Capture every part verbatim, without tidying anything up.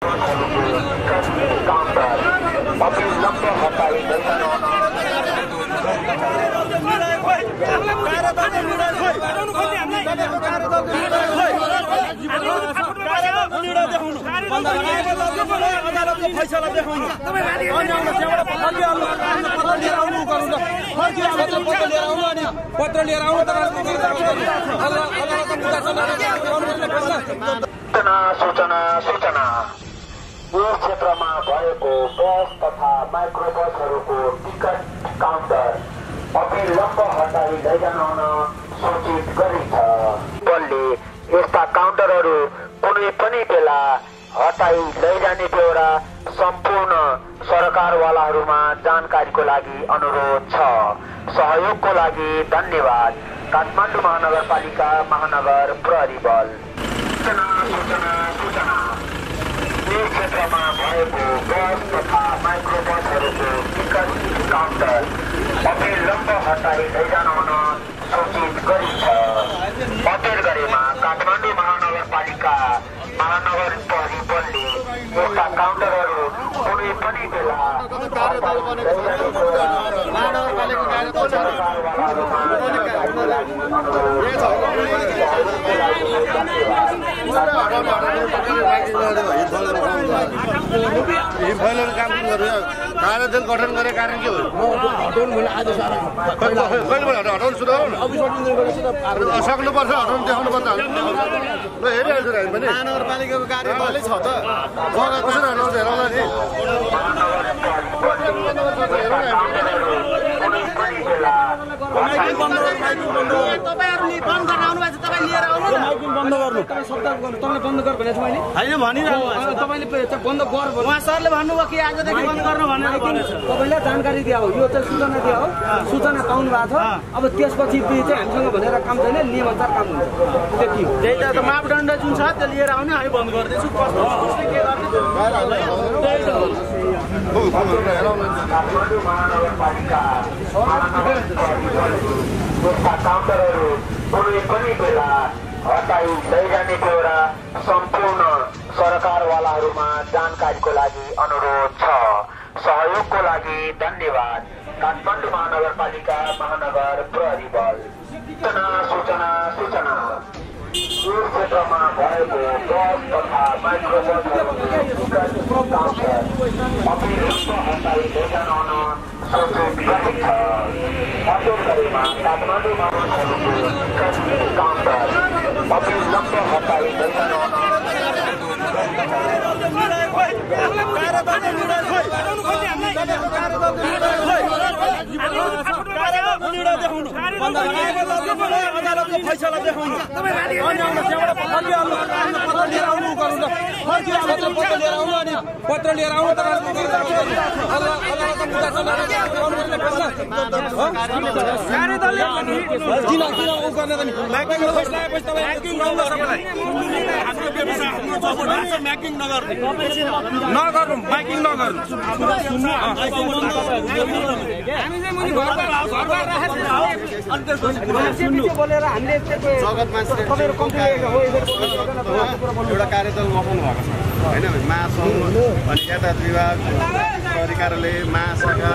फैसला देखाउनु पत्र लिएर आउनु सूचना सूचना यो क्षेत्रमा भएको बस तथा माइक्रोबसहरूको टिकट काउन्टर अविलम्ब हटाई लैजान सूचित गरिन्छ। बलले यस्ता काउन्टरहरू कुनै पनि बेला हटाई लैजाने बेहोरा सम्पूर्ण सरकारवालाहरूमा जानकारीको लागि अनुरोध छ। सहयोगको लागि धन्यवाद। काठमाडौँ महानगरपालिका महानगर प्रहरी बल। सूचना सूचना सूचना यो क्षेत्रमा भएको बस तथा माइक्रोबसहरूको टिकट काउन्टर अविलम्ब हटाई लैजान सूचित गरिन्छ। अपेल गरेमा काठमाडौँ महानगरपालिका महानगर प्रहरी बलले यस्ता काउन्टरहरू कुनै पनि बेला कार्यदल गठन गर्ने कारण के हो? सक्नुपर्छ, हटाउनु देखाउनु पर्छ। हेरिहाल्छु हामी पनि महानगरपालिकाको कार्यदलै छ त कसरी हटाउँछ हेरौँला नि। तपाईँहरूले बन्द गर्न आउनुभएको छ, तपाईँ लिएर आउनु न। बन्द गर्नु तपाईँले बन्द गर भनेको मैले होइन भनिरहनु तपाईँले बन्द गर उहाँ सरले भन्नुभयो कि आजदेखि बन्द गर्नु भनेर तपाईँलाई जानकारी दिया हो। यो चाहिँ सूचना दिया हो, सूचना पाउनु भएको छ। अब त्यसपछि चाहिँ हामीसँग भनेर काम छैन, नियम अनुसार काम हुन्छ। त्यति हो। त्यही त मापदण्ड जुन छ त्यो लिएर आउने हामी बन्द गरिदिन्छु। कस्तो के गर्ने काठमाडौँ महानगरपालिका यस्ता काउन्टरहरू कुनै पनि बेला हटाई लैजाने बेहोरा सम्पूर्ण सरकारवालाहरूमा जानकारीको लागि अनुरोध छ। सहयोगको लागि धन्यवाद। काठमाडौँ महानगरपालिका महानगर प्रहरी बल। सूचना सूचना सूचना यो क्षेत्रमा भएको बस तथा माइक्रोबसहरूको काउन्टर अविलम्ब हटाई लैजान सूचित गरिन्छ। अपेल गरेमा काठमाडौँ महानगरपालिका काउन्टर अविलम्ब हटाई लैजान फैसला देखाउनु पत्र लिएर आउनु नगर्नु माइकिङ नगर्नु एउटा कार्यदल गठन भएको छ होइन। महासङ्घ अनि यातायात विभाग प्रहरी कार्यालय महाशाखा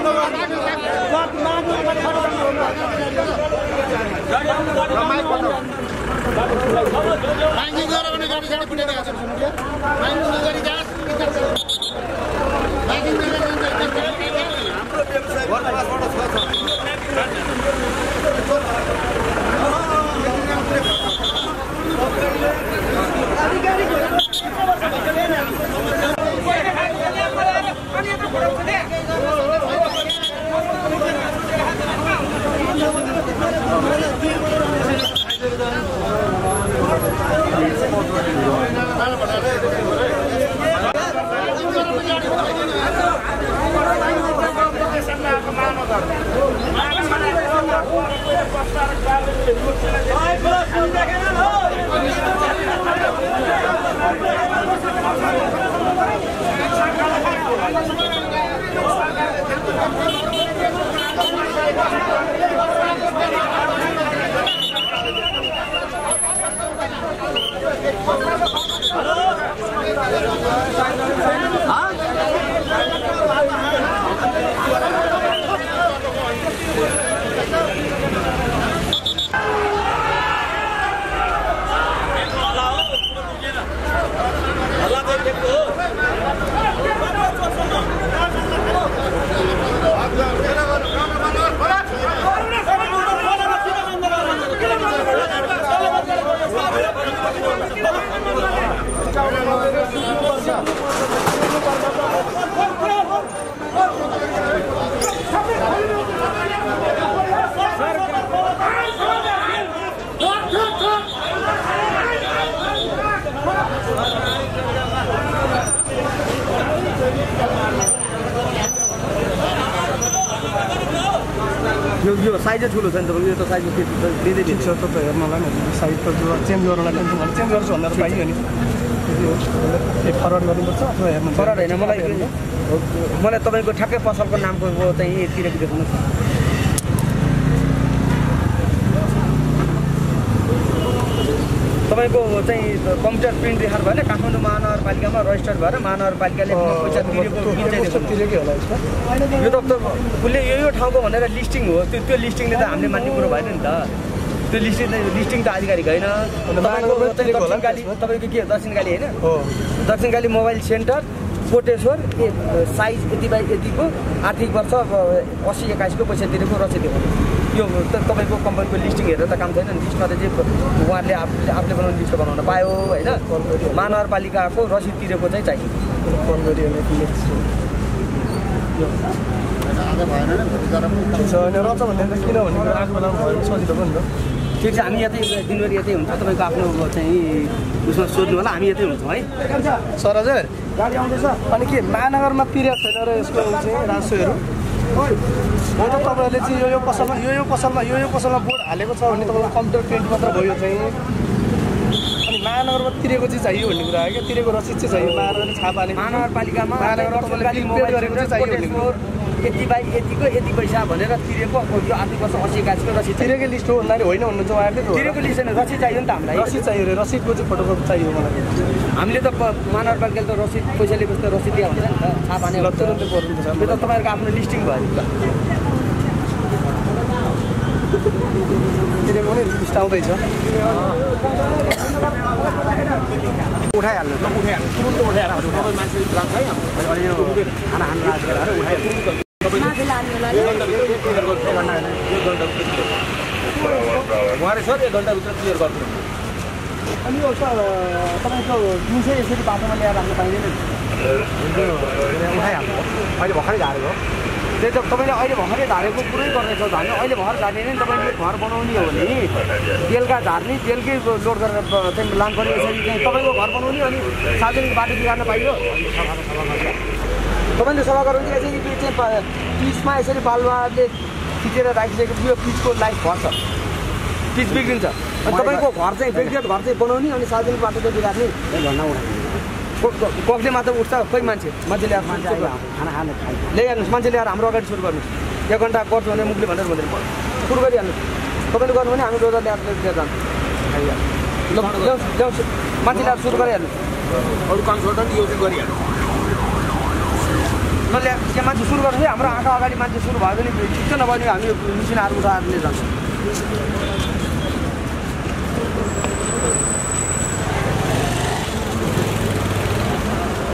यो यो साइज ठुलो छ नि तपाईँको यो त साइज दिँदै ठिक छ तपाईँ हेर्नलाई नि साइज त चेन्ज गर्नलाई टेन्सन गर्नु चेन्ज गर्छु भन्दा पाइयो नि ए फरवर्ड गर्नुपर्छ अथवा हेर्नु फरवर्ड होइन मलाई मलाई तपाईँको ठ्याक्कै पसलको नामको चाहिँ यतितिर देखाउनु तपाईँको चाहिँ कम्प्युटर प्रिन्ट देखाएर भएन काठमाडौँ महानगरपालिकामा रजिस्टर्ड भएर महानगरपालिकाले पैसा तिरेको तिरेकै होला यसमा यो त उसले यो यो ठाउँको भनेर लिस्टिङ हो त्यो त्यो लिस्टिङले त हामीले मान्ने कुरो भएन नि त त्यो लिस्टिङ लिस्टिङ त आधिकारिक होइन दक्षिणकाली तपाईँको के दक्षिणकाली होइन हो दक्षिणकाली मोबाइल सेन्टर कोटेश्वर साइज यति बाई यतिको आर्थिक वर्ष असी एक्काइसको पैसा तिरेको रसिद देखाउनु यो त तपाईँको कम्पनीको लिस्टिङ हेरेर त काम छैन नि लिस्टमा त चाहिँ उहाँहरूले आफूले आफूले बनाउने लिस्ट बनाउन पायो होइन महानगरपालिकाको रसिद तिरेको चाहिँ चाहियो रच भन्ने त किन भने आएको बेलामा भयो सजिलो पनि त ठिक छ हामी यतै दिनभरि यतै हुन्छ तपाईँको आफ्नो चाहिँ उसमा सोध्नु होला हामी यतै हुन्छौँ है सर हजुर गाडी आउँदैछ अनि के महानगरमा तिरेको छैन र यसको चाहिँ राजस्वहरू हो त तपाईँहरूले चाहिँ यो यो पसलमा यो यो पसलमा यो यो पसलमा बोर्ड हालेको छ भने तपाईँको कम्प्युटर प्रिन्ट मात्र भयो चाहिँ अनि महानगरमा तिरेको चाहिँ चाहियो भन्ने कुरा हो क्या तिरेको रसिद चाहिँ चाहियो महानगरले छापा हाल्ने महानगरपालिकामा महानगरमा तपाईँले मोबाइल गरेको चाहिँ चाहियो भन्ने कुरा यति बाई यतिको यति पैसा भनेर तिरेको यो आर्थिक वर्ष असी एक्काइसको रसिद तिरेकै लिस्ट हो भन्दाखेरि होइन भन्नुहुन्छ उहाँहरूले तिरेको लिस्ट होइन रसिद चाहियो नि त हामीलाई रसिद चाहियो अरे रसिदको चाहिँ फोटोकपी चाहियो मलाई हामीले त महानगरपालिकाले त रसिद पैसा लिएपछि त रसिद दिया हुन्छ नि त छाप हाने ल तुरन्तै पर्नुहुन्छ त्यो त तपाईँहरूको आफ्नो लिस्टिङ भयो तिरेको पनि लिस्ट आउँदैछ उठाइहाल्नु उठाइहाल्नु तुरुन्त उठाएर मान्छे जान्छ है अहिले यो खाना खानु राखेर उठाइहाल्नु उहाँले सर एक घन्टाभित्र क्लियर गर्नु अनि यो सर तपाईँको जुन चाहिँ यसरी बाटोमा ल्याएर राख्नु पाइँदैन उठाइहाल्नु अहिले भर्खरै झारेको त्यही त तपाईँले अहिले भर्खरै झारेको कुरै गर्दैछ झार्नु अहिले भर्खर झार्ने नि तपाईँले घर बनाउने हो भने बेलुका झार्ने बेलुकै लोड गरेर चाहिँ लानुपर्ने यसरी चाहिँ तपाईँको घर बनाउने अनि सार्वजनिक बाटो बिगार्न पाइयो तपाईँले सल्लाह गर्नु यसरी चाहिँ पिचमा यसरी बालुवाले खिचेर राखिसकेको यो पिचको लाइफ भर्छ पिच बिग्रिन्छ अनि तपाईँको घर चाहिँ व्यक्तिगत घर चाहिँ बनाउने अनि सार्वजनिक बाटो चाहिँ बिगार्ने घरमा उठाउने कसले मात्र उठ्छ खोइ मान्छे मान्छे ल्याएर मान्छे खाना खाने ल्याइहाल्नुहोस् मान्छे ल्याएर हाम्रो अगाडि सुरु गर्नुहोस् एक घन्टा गर्छु भने मुखले भनेर भन्दैन सुरु गरिहाल्नुहोस् तपाईँले गर्नु भने हामी रोजर ल्याएर लिएर जान्छौँ ल्याउँछु मान्छे ल्याएर सुरु गरिहाल्नुहोस् अरू काम छोड्दा नि यो चाहिँ गरिहाल्नु ल त्यसले त्यहाँ मान्छे सुरु गर्छ हाम्रो आँखा अगाडि मान्छे सुरु भयो भने ठिक छ नभए हामी मिसिन अर्को साथले जान्छ